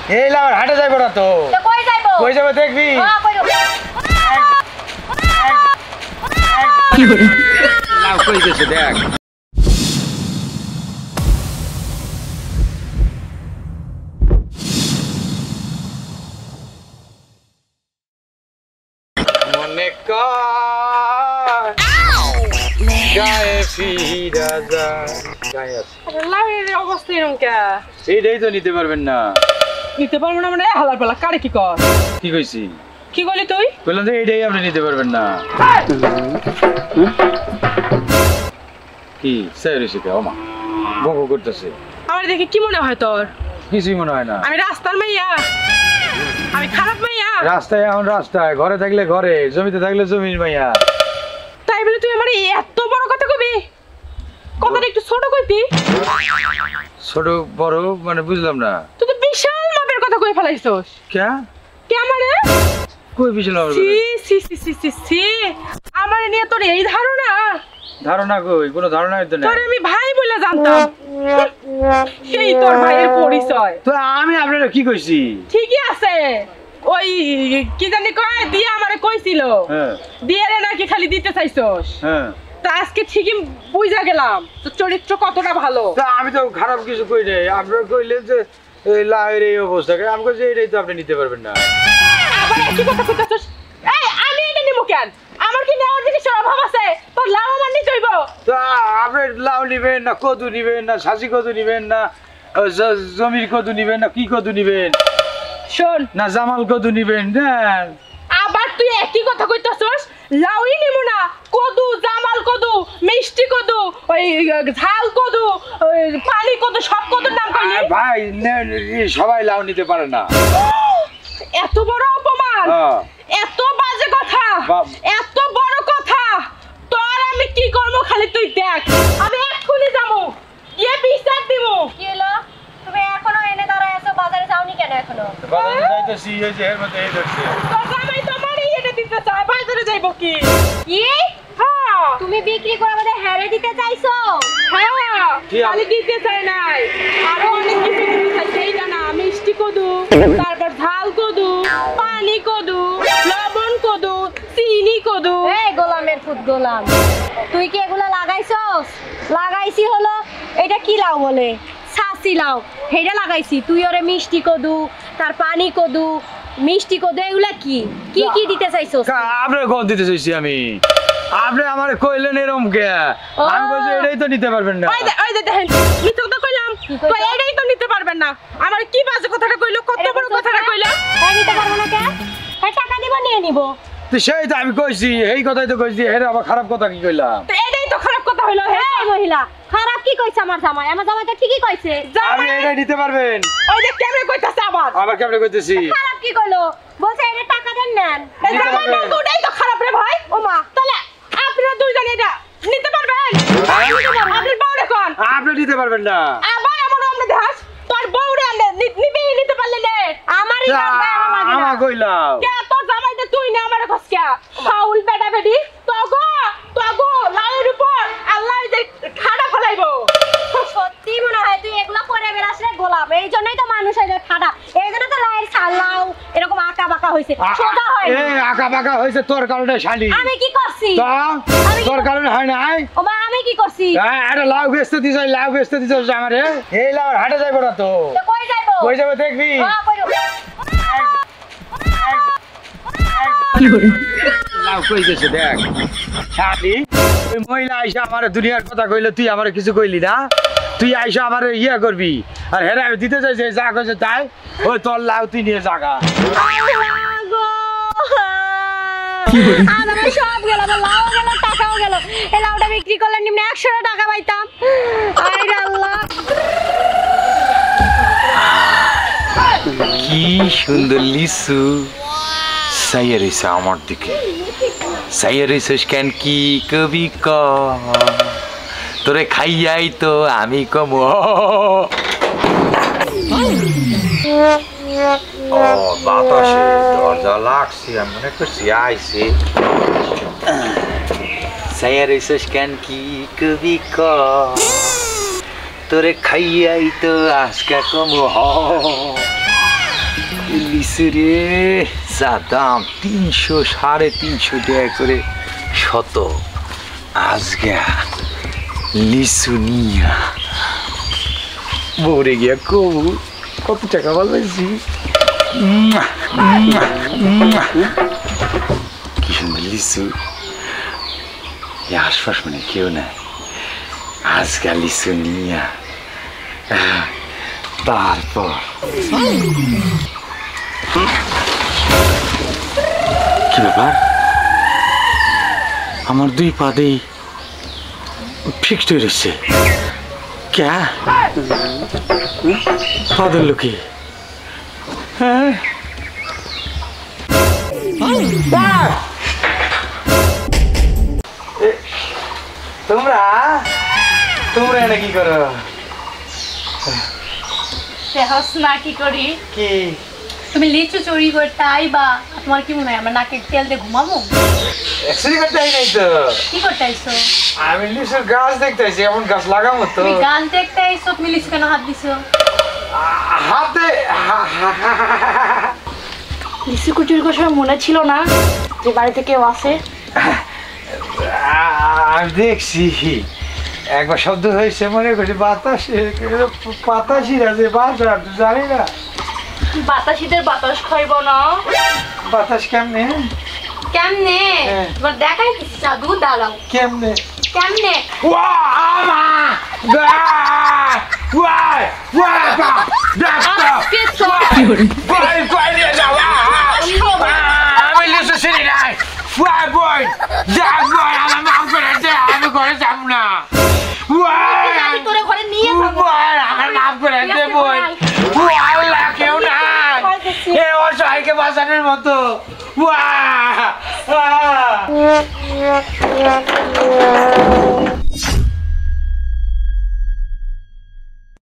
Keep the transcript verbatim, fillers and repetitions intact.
এই লাউ হাটে যাইবো না তো। কই যাইবো? কই যাবো দেখবি? হ্যাঁ কই যাবো? কি করে? লাউ কই গেছে দেখ। মনে কর গায়ে ফিরা যায়। গায়ে আছে। আরে লাউয়ের অবস্থা এরকম কে? এইটাই তো নিতে পারবেন না। নিতে পারবো না মানে হালার পালা কারে কি কর? কি কইছি? কি কইলি তুই? বললাম যে এইটাই আপনি নিতে পারবেন না। কি সাইরে শিখে ওমা বকো করতেছে। আমার দেখে কি মনে হয় তোর? কিছুই মনে হয় না। আমি রাস্তার মাইয়া, আমি খারাপ মাইয়া। রাস্তায় এখন রাস্তায়, ঘরে থাকলে ঘরে, জমিতে থাকলে জমির মাইয়া। তাই বলে তুই আমার এত বড় কথা কবি? কথাটা একটু ছোট কইতি। ছোট বড় মানে বুঝলাম না। তুই তো বিশাল মাপের কথা কই ফেলাইছস। কে কে আমারে? কই বিশাল মাপের সি কথা? সি সি সি সি সি আমারে নিয়ে তোর এই ধারণা? ধারণা কই? কোনো ধারণাই তো না। তোর আমি ভাই বলে জানতাম। সেই তোর ভাইয়ের পরিচয়। তো আমি আপনারা কি কইছি? ঠিকই আছে। ওই কি জানি কয় দিয়ে আমারে কইছিল। হ্যাঁ দিয়ে রে নাকি খালি দিতে চাইছস। হ্যাঁ তা আজকে ঠিকই বুঝা গেলাম তোর চরিত্র কতটা ভালো। তা আমি তো খারাপ কিছু কই নাই। আপনারা কইলেন যে এই লাউয়ের এই অবস্থা, আমি কইছি এইটাই তো আপনি নিতে পারবেন না। আবার একই কথা কইতাছস। এই আমি এটা নিমু কেন? আমার কি নেওয়ার জিনিসের অভাব আছে? তোর লাউ আমার নিতে হইব। তা আপনি লাউ নিবেন না কদু নিবেন না সাজি কদু নিবেন না জ- জমির কদু নিবেন না কি কদু নিবেন শোন না জামাল কদু নিবেন দেন। আবার তুই একই কথা কইতাছস। লাউই নিমু না, কদু, জামাল কদু, মিষ্টি কদু, ওই ঝাল কদু, ওই পানি কদু, সব কদুর নাম কইলি। আরে ভাই নে- নে- সবাই লাউ নিতে পারে না। এত বড় অপমান, হ্যাঁ। এত বাজে কথা, বা- এত বড় কথা। তোর আমি কি করব খালি তুই দেখ। আমি এক্ষুনি যাবো, গিয়ে বিচার দিব। কি হলো? তুমি এখনো এনে দাঁড়ায় আছো, বাজারে যাওনি কেন এখনো? বাজারে যাইতেছি এই যে এর মধ্যে এই ধরছে। তোর জামাই তোমারই এটা দিতে চায়, বাজারে যাইব কি? কি? হ্যাঁ তুমি বিক্রি করে আমাদের হেরে দিতে চাইছো? হ্যাঁ, কি আব- খালি দিতে চাই নাই, আরো অনেক কিছু দিতে চাই। সেইটা না, মিষ্টি কদু, তারপর ঝাল কদু, পানি কদু, লবণ কদু, চিনি কদু। এই গোলামের ফুট গোলাম, তুই কি এগুলা লাগাইছস? লাগাইছি হলো এটা কি লাউ বলে? সাসি লাউ, হেটা লাগাইছি। তুই ওরে মিষ্টি কদু, তার পানি কদু, মিষ্টি কদু, এগুলা কি কি কি দিতে চাইছস? কা- আপনার কোন দিতে চাইছি আমি? আপনি আমার কইলেন এরকম কে? ও। আমি কইছি এটাই তো নিতে পারবেন না। ওই দে, ওই দে দেখেন, মিথ্যা কথা কইলাম। কি কইছো? তো এটাই তো নিতে পারবেন না। আমার কি বাজে কথাটা কইলো, কত বড় কথাটা কইলো। হ্যাঁ নিতে পারবো না কে? হ্যাঁ টাকা দিব, নিয়ে নিব। তো সেই তো আমি কইছি, এই কথাই তো কইছি। এর আবার খারাপ কথা কি কইলাম? তো এটাই তো খারাপ কথা হইলো। হ্যাঁ এই মহিলা, খারাপ কি কইছে আমার জামাই? আমার জামাই তো ঠিকই কইছে। আপনি জামাই, এটাই নিতে পারবেন। ওই যে কেমনে কইতাছে আবার। আবার কেমনে কইতেছি? খারাপ কি কইলো? বলছে এটা টাকা দেন নেন। এই জামাই বলতে ওটাই তো খারাপ রে ভাই। ও মা, তাহলে আপনারা দুইজন এটা নিতে পারবেন? আপনার বউরে কোন? আপনি নিতে পারবেন না। আবার এমন আমরা দেখাস, তোর বউরে আনলে নি- নিবি নিতে পারলে নে। আমারই লাগবে, আমার লাগে না। আমার কইলাম কে তোর জামাইটা তুই নে আমার কাছে কে? ফাউল বেটা বেডি তোগো তোগো লাউয়ের উপর আল্লাহ যে খাড়া ফলাইবো। সত্যি মনে হয় তুই এগুলা করে বেড়াস রে গোলাম। এই জন্যই তো মানুষ এদের খাটা। এই জন্য তো লাইয়ের সালাও এরকম আঁকা বাঁকা হয়েছে, সোজা হয় না। এই আঁকা বাঁকা হয়েছে তোর কারণে শালি। আমি কি করছি? তা তোর কারণে হয় নাই? ও মা, আমি কি করছি? হ্যাঁ, একটা লাউ বেচতে দিছ, লাউ বেচতে দিছ আমারে। এই লাউ হাটে যাইবো না তো। তো কই যাইবো? কই যাবো দেখবি? হ্যাঁ, কই যাবো? লাউ কই গেছে দেখ। শালি ওই মহিলা আইসা আমার দুনিয়ার কথা কইলে তুই আমার কিছু কইলি না। তুই আইসা আমার ইয়া করবি আর হেরে আমি দিতে চাইছি যা কইছে তাই। ওই তোর লাউ তুই নিয়ে জাগা। আল্লাহ গো! আজ আমার সব গেল, আমার লাউ গেল, টাকাও গেল। এই লাউটা বিক্রি করলে নিম্নে একশো টাকা পাইতাম। আরে আল্লাহ! কি সুন্দর লিচু সাইয়া রইছে আমার দিকে। সাইয়া রইছিস কেন কি কবি ক? তোরে খাইয়াই তো আমি কম। ও বাতাসে দরজা লাগছে, আমি মনে করছি আইছে। সাইয়া রইছিস কেন কি কবি ক? তোরে খাইয়াই তো আজকে কম। লিচু রে যা দাম তিনশো সাড়ে তিনশো টাকা করে শত। আজকে লিচু নিয়া বরে গিয়া কবু কত টাকা বলছি। কি সুন্দর লিচু, আশপাশ মানে কেউ নাই। আজকে লিচু নিয়া তারপর কি ব্যাপার, আমার দুই পাদেই ফিক্সড হয়ে রয়েছে। ক্যা পাদের লোকে হ্যাঁ তোমরা তোমরা এটা কি করো? দেহস না কি করি? কি তুমি লিচু চুরি করতে আইবা, তোমার কি মনে হয় আমরা নাকে তেল দিয়ে ঘুমাবো? অ্যাকচুয়ালি করতে আই নাই তো, কি করতে আইছো? আমি লিচুর গাছ দেখতে আইছি, এমন গাছ লাগাবো তো। তুমি গাছ দেখতে আইছো, তুমি লিচু কেন হাত দিছো? হাতে লিচু কুটির কথা মনে ছিল না যে বাড়িতে কেউ আছে? আমি দেখছি একবার শব্দ হয়েছে মনে করছি বাতাসে, বাতাসি আছে বাতাস জানি না। বাতাসিদের বাতাস খাইব না? বাতাস কেমনে কেমনে? হ্যাঁ। তোমার দেখাই দিচ্ছি, জাদু দাঁড়াও। কেমনে? কেমনে? ওয়া আমা দা ওয়া ওয়া দা দা আজকে তো বয় বয় রে যাওয়া আমি লিসু সিনি নাই ওয়া বয় যা বয় আমার নাম করে দে, আমি ঘরে যাব না। ওয়া আমি তোরে ঘরে নিয়ে যাবো। বয় আমার নাম করে দে বয়। ওয়া আল্লাহ কেউ নাই এ অসহায়কে বাঁচানোর মতো। ওয়া